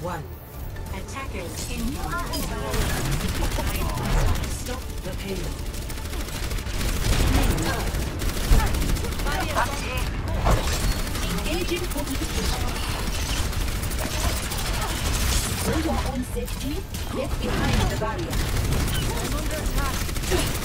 one. Attackers in Stop the payload. Engaging fortification. For your own safety, get behind the barrier. I'm under attack.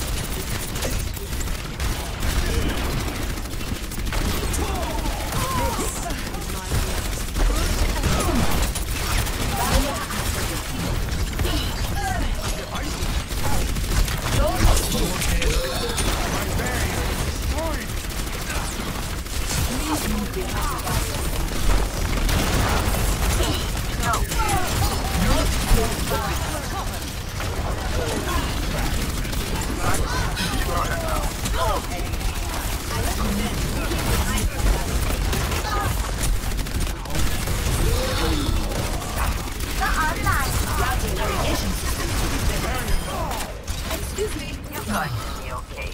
Excuse me, you're going to be okay.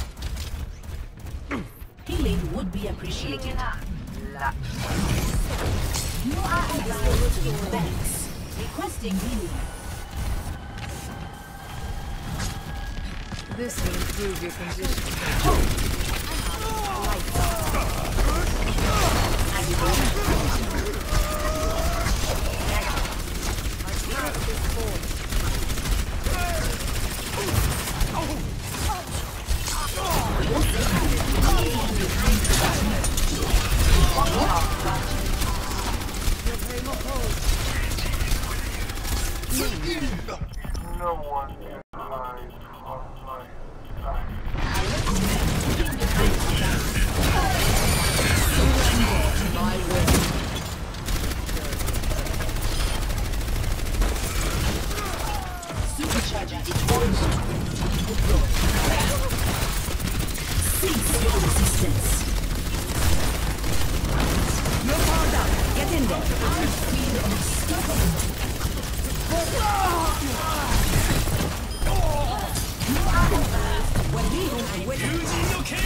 Healing would be appreciated. You are allowed to your banks. Requesting healing. This will improve your condition. No one can hide from my sight. Supercharger deployed. Cease your resistance. You're powered up. Get in there. I feel unstoppable. We're leading the way.